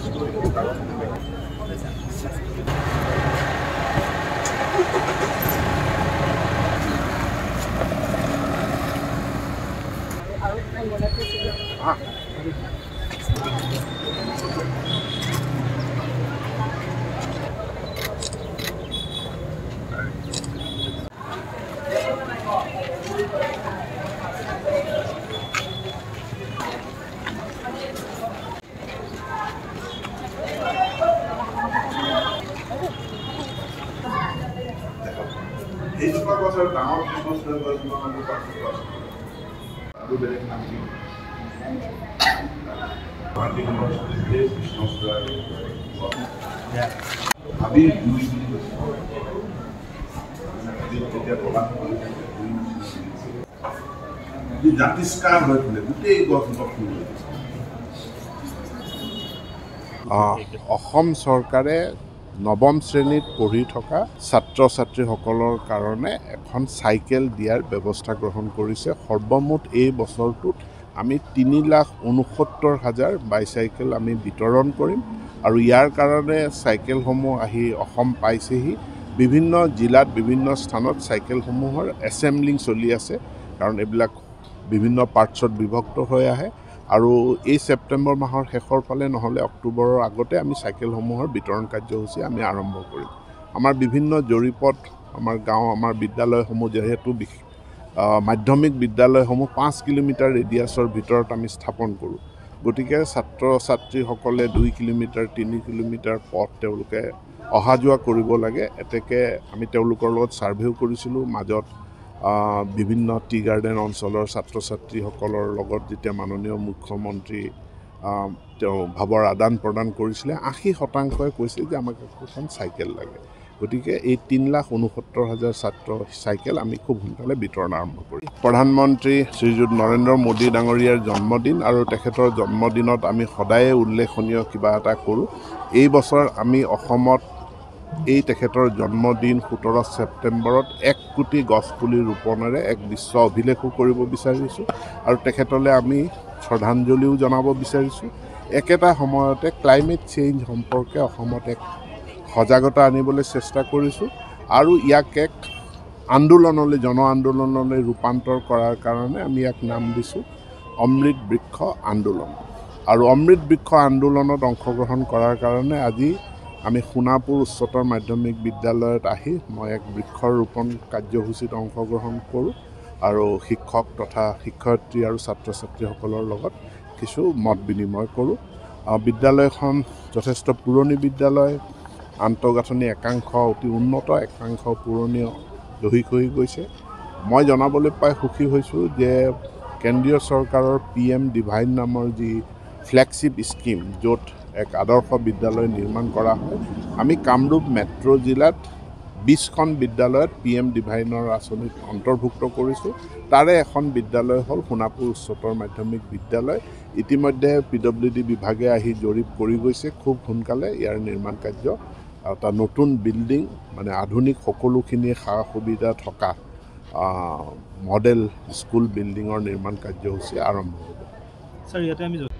জাতিষ্কাৰ হৈ পেলাই গোটেই গছজোপা ফুল অসম চৰকাৰে নৱম শ্ৰেণীত পঢ়ি থকা ছাত্ৰ ছাত্ৰীসকলৰ কাৰণে এখন চাইকেল দিয়াৰ ব্যৱস্থা গ্ৰহণ কৰিছে। সৰ্বমুঠ এই বছৰটোত আমি 3,69,000 বাইচাইকেল আমি বিতৰণ কৰিম আৰু ইয়াৰ কাৰণে চাইকেলসমূহ আহি অসম পাইছেহি। বিভিন্ন জিলাত বিভিন্ন স্থানত চাইকেলসমূহৰ এছেম্বলিং চলি আছে, কাৰণ এইবিলাক বিভিন্ন পাৰ্টছত বিভক্ত হৈ আহে আৰু এই ছেপ্টেম্বৰ মাহৰ শেষৰ ফালে নহ'লে অক্টোবৰৰ আগতে আমি চাইকেলসমূহৰ বিতৰণ কাৰ্যসূচী আমি আৰম্ভ কৰিম। আমাৰ বিভিন্ন জৰীপত আমাৰ গাঁও, আমাৰ বিদ্যালয়সমূহ যিহেতু মাধ্যমিক বিদ্যালয়সমূহ 5 কিলোমিটাৰ ৰেডিয়াছৰ ভিতৰত আমি স্থাপন কৰোঁ, গতিকে ছাত্ৰ ছাত্ৰীসকলে 2 কিলোমিটাৰ 3 কিলোমিটাৰ পথ তেওঁলোকে অহা যোৱা কৰিব লাগে। এতেকে আমি তেওঁলোকৰ লগত ছাৰ্ভেও কৰিছিলোঁ। মাজত বিভিন্ন টি গাৰ্ডেন অঞ্চলৰ ছাত্ৰ ছাত্ৰীসকলৰ লগত যেতিয়া মাননীয় মুখ্যমন্ত্ৰী তেওঁ ভাৱৰ আদান প্ৰদান কৰিছিলে, 80% কৈছিল যে আমাক এখন চাইকেল লাগে। গতিকে এই 3,69,000 ছাত্ৰ চাইকেল আমি খুব সোনকালে বিতৰণ আৰম্ভ কৰিম। প্ৰধানমন্ত্ৰী শ্ৰীযুত নৰেন্দ্ৰ মোদী ডাঙৰীয়াৰ জন্মদিন আৰু তেখেতৰ জন্মদিনত আমি সদায়ে উল্লেখনীয় কিবা এটা কৰোঁ। এই বছৰ আমি অসমত এই তেখেতৰ জন্মদিন 17 ছেপ্টেম্বৰত 1 কোটি গছপুলি ৰোপণেৰে এক বিশ্ব অভিলেখো কৰিব বিচাৰিছোঁ আৰু তেখেতলৈ আমি শ্ৰদ্ধাঞ্জলিও জনাব বিচাৰিছোঁ। একেটা সময়তে ক্লাইমেট চেঞ্জ সম্পৰ্কে অসমত এক সজাগতা আনিবলৈ চেষ্টা কৰিছোঁ আৰু ইয়াক এক আন্দোলনলৈ, জন আন্দোলনলৈ ৰূপান্তৰ কৰাৰ কাৰণে আমি ইয়াক নাম দিছোঁ অমৃত বৃক্ষ আন্দোলন। আৰু অমৃত বৃক্ষ আন্দোলনত অংশগ্ৰহণ কৰাৰ কাৰণে আজি আমি সোণাপুৰ উচ্চতৰ মাধ্যমিক বিদ্যালয়ত আহি মই এক বৃক্ষৰোপণ কাৰ্যসূচীত অংশগ্ৰহণ কৰোঁ আৰু শিক্ষক তথা শিক্ষয়িত্ৰী আৰু ছাত্ৰ ছাত্ৰীসকলৰ লগত কিছু মত বিনিময় কৰোঁ। বিদ্যালয়খন যথেষ্ট পুৰণি বিদ্যালয়, আন্তঃগাঁথনি একাংশ অতি উন্নত, একাংশ পুৰণি দহি খহি গৈছে। মই জনাবলৈ পাই সুখী হৈছোঁ যে কেন্দ্ৰীয় চৰকাৰৰ PM ডিভাইন নামৰ যি ফ্লেগশ্বিপ স্কিম, য'ত এক আদৰ্শ বিদ্যালয় নিৰ্মাণ কৰা হয়, আমি কামৰূপ মেট্ৰ' জিলাত 20খন বিদ্যালয়ত PM ডিভাইনৰ আঁচনিত অন্তৰ্ভুক্ত কৰিছোঁ। তাৰে এখন বিদ্যালয় হ'ল সোণাপুৰ উচ্চতৰ মাধ্যমিক বিদ্যালয়। ইতিমধ্যে PWD বিভাগে আহি জৰীপ কৰি গৈছে। খুব সোনকালে ইয়াৰ নিৰ্মাণ কাৰ্য, এটা নতুন বিল্ডিং, মানে আধুনিক সকলোখিনি সা সুবিধা থকা মডেল স্কুল বিল্ডিঙৰ নিৰ্মাণ কাৰ্যসূচী আৰম্ভ হ'ব। ছাৰ, ইয়াতে আমি